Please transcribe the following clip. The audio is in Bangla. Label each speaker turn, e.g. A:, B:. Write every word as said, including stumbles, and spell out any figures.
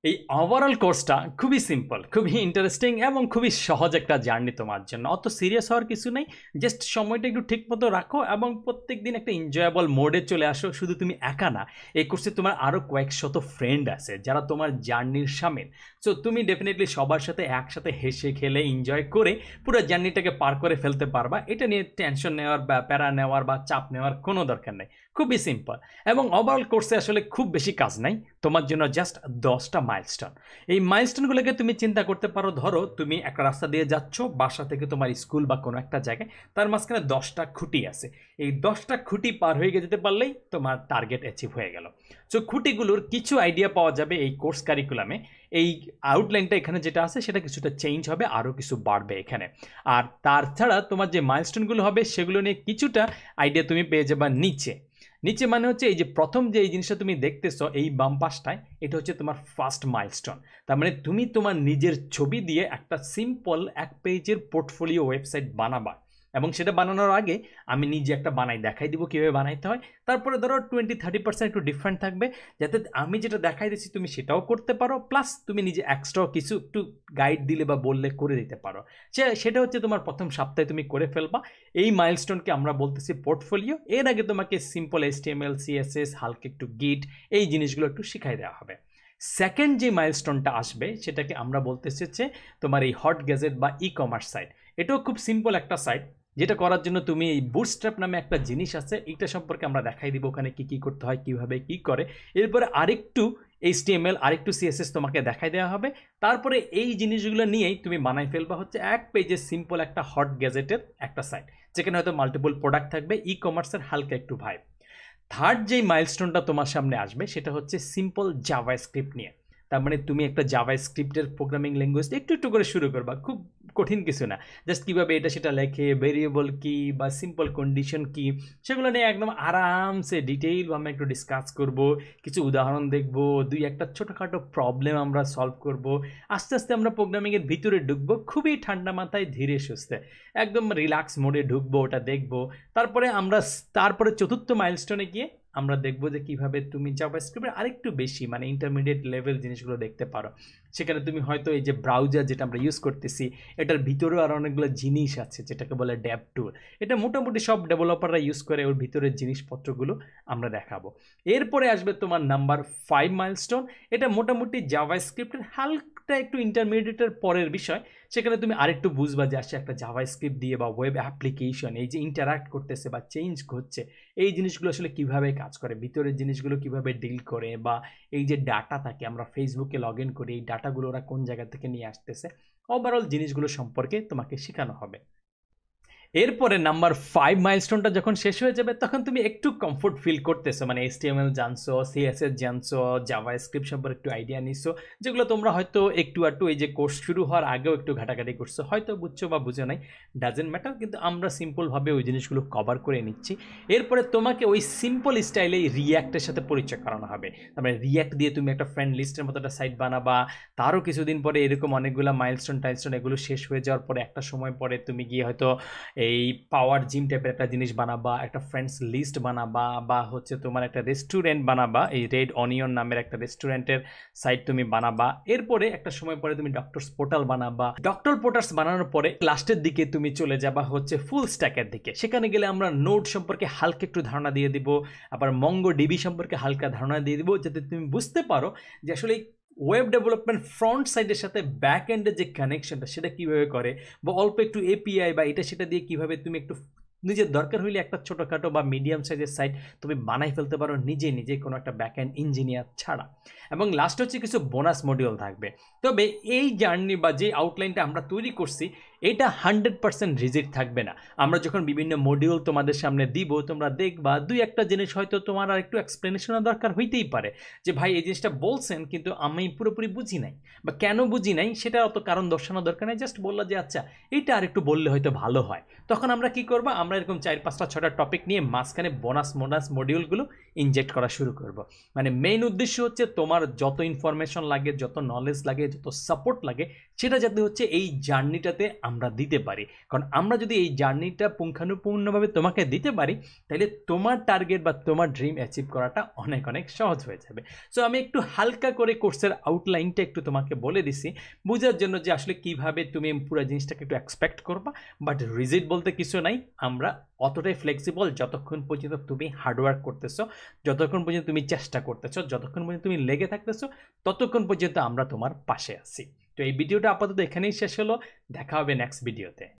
A: এই ওভারঅল কোর্সটা খুবই সিম্পল, খুবই ইন্টারেস্টিং এবং খুবই সহজ একটা জার্নি তোমার জন্য। অত সিরিয়াস হওয়ার কিছু নেই, জাস্ট সময়টা একটু ঠিক মতো রাখো এবং প্রত্যেক দিন একটা এনজয়েবল মোডে চলে আসো। শুধু তুমি একা না, এই কোর্সে তোমার আরও কয়েক শত ফ্রেন্ড আছে যারা তোমার জার্নির সামিল। সো তুমি ডেফিনেটলি সবার সাথে একসাথে হেসে খেলে এনজয় করে পুরো জার্নিটাকে পার করে ফেলতে পারবা। এটা নিয়ে টেনশন নেওয়ার বা প্যারা নেওয়ার বা চাপ নেওয়ার কোনো দরকার নেই, খুবই সিম্পল। এবং ওভারঅল কোর্সে আসলে খুব বেশি কাজ নাই, তোমার জন্য জাস্ট দশটা মাইলস্টোন। এই মাইলস্টোনগুলোকে তুমি চিন্তা করতে পারো, ধরো তুমি একটা রাস্তা দিয়ে যাচ্ছ বাসা থেকে তোমার স্কুল বা কোনো একটা জায়গায়, তার মাঝখানে দশটা খুঁটি আছে। এই দশটা খুঁটি পার হয়ে যেতে পারলেই তোমার টার্গেট অ্যাচিভ হয়ে গেল। সো খুঁটিগুলোর কিছু আইডিয়া পাওয়া যাবে এই কোর্স কারিকুলামে। এই আউটলাইনটা এখানে যেটা আছে সেটা কিছুটা চেঞ্জ হবে, আরও কিছু বাড়বে এখানে। আর তাছাড়া তোমার যে মাইলস্টোনগুলো হবে সেগুলো নিয়ে কিছুটা আইডিয়া তুমি পেয়ে যাবা নিচে। নিচে মানে হচ্ছে এই যে প্রথম যে এই জিনিসটা তুমি দেখতেছো এই বাম পাশটায়, এটা হচ্ছে তোমার ফার্স্ট মাইলস্টোন। তার মানে তুমি তোমার নিজের ছবি দিয়ে একটা সিম্পল এক পেজের পোর্টফোলিও ওয়েবসাইট বানাবা। এবং সেটা বানানোর আগে আমি নিজে একটা বানাই দেখাই দিব কীভাবে বানাইতে হয়। তারপরে ধরো টোয়েন্টি থার্টি পার্সেন্ট একটু ডিফারেন্ট থাকবে, যাতে আমি যেটা দেখাই দিচ্ছি তুমি সেটাও করতে পারো, প্লাস তুমি নিজে এক্সট্রাও কিছু একটু গাইড দিলে বা বললে করে দিতে পারো। সে সেটা হচ্ছে তোমার প্রথম সপ্তাহে তুমি করে ফেলবা। এই মাইলস্টোনকে আমরা বলতেছি পোর্টফোলিও। এর আগে তোমাকে সিম্পল এইচটিএমএল, সিএসএস, হালকা একটু গিট, এই জিনিসগুলো একটু শিখাই দেওয়া হবে। সেকেন্ড যে মাইলস্টোনটা আসবে সেটাকে আমরা বলতেছি হচ্ছে তোমার এই হট গ্যাজেট বা ই কমার্স সাইট। এটাও খুব সিম্পল একটা সাইট, যেটা করার জন্য তুমি এই বুটস্ট্র্যাপ নামে একটা জিনিস আছে, এইটা সম্পর্কে আমরা দেখাই দিব ওখানে কী কী করতে হয়, কীভাবে কী করে। এরপরে আরেকটু এইচটিএমএল, আরেকটু সিএসএস তোমাকে দেখাই দেওয়া হবে। তারপরে এই জিনিসগুলো নিয়েই তুমি বানাই ফেলবা হচ্ছে এক পেজে সিম্পল একটা হট গ্যাজেটের একটা সাইট, যেখানে হয়তো মাল্টিপল প্রোডাক্ট থাকবে, ই কমার্সের হালকা একটু ভাইব। থার্ড যেই মাইলস্টোনটা তোমার সামনে আসবে সেটা হচ্ছে সিম্পল জাভাস্ক্রিপ্ট নিয়ে। তার মানে তুমি একটা জাভাস্ক্রিপ্টের প্রোগ্রামিং ল্যাঙ্গুয়েজ একটু একটু করে শুরু করবা, খুব কঠিন কিছু না। জাস্ট কীভাবে এটা সেটা লেখে, ভেরিয়েবল কি বা সিম্পল কন্ডিশন কি, সেগুলো নিয়ে একদম আরামসে ডিটেইল আমরা একটু ডিসকাস করব, কিছু উদাহরণ দেখব, দুই একটা ছোটোখাটো প্রবলেম আমরা সলভ করব। আস্তে আস্তে আমরা প্রোগ্রামিংয়ের ভিতরে ঢুকবো, খুবই ঠান্ডা মাথায় ধীরে সুস্থে একদম রিল্যাক্স মোডে ঢুকবো, ওটা দেখবো। তারপরে আমরা তারপরে চতুর্থ মাইলস্টোনে গিয়ে আমরা দেখব যে কীভাবে তুমি জাভাস্ক্রিপ্টের আরেকটু বেশি মানে ইন্টারমিডিয়েট লেভেল জিনিসগুলো দেখতে পারো। সেখানে তুমি হয়তো এই যে ব্রাউজার যেটা আমরা ইউজ করতেছি, এটার ভিতরেও আর অনেকগুলো জিনিস আছে যেটাকে বলে ডেভ টুল। এটা মোটামুটি সব ডেভেলপাররা ইউজ করে, ওর ভিতরের জিনিসপত্রগুলো আমরা দেখাবো। এরপরে আসবে তোমার নাম্বার ফাইভ মাইলস্টোন। এটা মোটামুটি জাভাস্ক্রিপ্টের হালকা একটু ইন্টারমিডিয়েটের পরের বিষয়। সেখানে তুমি আরেকটু বুঝবা যে আসছে একটা জাভাস্ক্রিপ্ট দিয়ে বা ওয়েব অ্যাপ্লিকেশন এই যে ইন্টারাক্ট করতেছে বা চেঞ্জ করছে, এই জিনিসগুলো আসলে কীভাবে কাজ করে, ভিতরের জিনিসগুলো কীভাবে ডিল করে, বা এই যে ডাটা থাকে আমরা ফেসবুকে লগ ইন করি, এই ডাটাগুলো ওরা কোন জায়গা থেকে নিয়ে আসতেছে, ওভারঅল জিনিসগুলো সম্পর্কে তোমাকে শেখানো হবে। এরপরে নাম্বার ফাইভ মাইলস্টোনটা যখন শেষ হয়ে যাবে তখন তুমি একটু কমফোর্ট ফিল করতেছো, মানে এইচটিএমএল জানছো, সিএসএস জানছো, জাভাস্ক্রিপ্ট সম্পর্কে একটু আইডিয়া নিছো, যেগুলো তোমরা হয়তো একটু একটু এই যে কোর্স শুরু হওয়ার আগেও একটু ঘাটাঘাটি করছো, হয়তো বুঝছো বা বুঝো নাই, ডাজেন্ট ম্যাটার, কিন্তু আমরা সিম্পলভাবে ওই জিনিসগুলো কভার করে নিচ্ছি। এরপরে তোমাকে ওই সিম্পল স্টাইলেই রিয়্যাক্টের সাথে পরিচয় করানো হবে। তারপরে রিয়্যাক্ট দিয়ে তুমি একটা ফ্রেন্ড লিস্টের মতো একটা সাইট বানাবা। তারও কিছুদিন পরে এরকম অনেকগুলো মাইলস্টোন টাইলস্টোন এগুলো শেষ হয়ে যাওয়ার পরে একটা সময় পরে তুমি গিয়ে হয়তো এই পাওয়ার জিম টাইপের একটা জিনিস বানাবা, একটা ফ্রেন্ডস লিস্ট বানাবা, বা হচ্ছে তোমার একটা রেস্টুরেন্ট বানাবা, এই রেড অনিয়ন নামের একটা রেস্টুরেন্টের সাইট তুমি বানাবা। এরপরে একটা সময় পরে তুমি ডক্টরস পোর্টাল বানাবা। ডক্টর পোর্টালস বানানোর পরে লাস্টের দিকে তুমি চলে যাবা হচ্ছে ফুল স্ট্যাকের দিকে। সেখানে গেলে আমরা নোড সম্পর্কে হালকা একটু ধারণা দিয়ে দিব, আবার মঙ্গো ডিবি সম্পর্কে হালকা ধারণা দিয়ে দিব, যাতে তুমি বুঝতে পারো যে আসলে ওয়েব ডেভেলপমেন্ট ফ্রন্ট সাইডের সাথে ব্যাক এন্ডের যে কানেকশনটা সেটা কীভাবে করে, বা অল্প একটু এপিআই বা এটা সেটা দিয়ে কীভাবে তুমি একটু নিজের দরকার হইলে একটা ছোটোখাটো বা মিডিয়াম সাইজের সাইট তুমি বানাই ফেলতে পারো নিজে নিজে, কোনো একটা ব্যাক এন্ড ইঞ্জিনিয়ার ছাড়া। এবং লাস্ট হচ্ছে কিছু বোনাস মডিউল থাকবে। তবে এই জার্নি বা যে আউটলাইনটা আমরা তৈরি করছি এটা হান্ড্রেড পার্সেন্ট রিজিট থাকবে না। আমরা যখন বিভিন্ন মডিউল তোমাদের সামনে দিব, তোমরা দেখবা দুই একটা জিনিস হয়তো তোমার আর একটু এক্সপ্লেনেশনের দরকার হইতেই পারে, যে ভাই এই জিনিসটা বলছেন কিন্তু আমি পুরোপুরি বুঝি নাই, বা কেন বুঝি নাই সেটা অত কারণ দর্শানোর দরকার নেই, জাস্ট বললো যে আচ্ছা এইটা আর একটু বললে হয়তো ভালো হয়। তখন আমরা কি করবো, আমরা এরকম চার পাঁচটা ছটা টপিক নিয়ে মাঝখানে বোনাস বোনাস মডিউলগুলো ইনজেক্ট করা শুরু করব। মানে মেইন উদ্দেশ্য হচ্ছে তোমার যত ইনফরমেশন লাগে, যত নলেজ লাগে, যত সাপোর্ট লাগে, সেটা যাতে হচ্ছে এই জার্নিটাতে আমরা দিতে পারি। কারণ আমরা যদি এই জার্নিটা পুঙ্খানুপুঙ্খভাবে তোমাকে দিতে পারি, তাহলে তোমার টার্গেট বা তোমার ড্রিম অ্যাচিভ করাটা অনেক অনেক সহজ হয়ে যাবে। সো আমি একটু হালকা করে কোর্সের আউটলাইনটা একটু তোমাকে বলে দিছি বোঝার জন্য যে আসলে কিভাবে তুমি পুরো জিনিসটাকে একটু এক্সপেক্ট করবা। বাট রিজিড বলতে কিছু নাই, আমরা অতটাই ফ্লেক্সিবল যতক্ষণ পর্যন্ত তুমি হার্ডওয়ার্ক করতেছো, যতক্ষণ পর্যন্ত তুমি চেষ্টা করতেছো, যতক্ষণ পর্যন্ত তুমি লেগে থাকতেছো, ততক্ষণ পর্যন্ত আমরা তোমার পাশে আছি। তো এই ভিডিওটা আপাতত এখানেই শেষ হলো, দেখা হবে নেক্সট ভিডিওতে।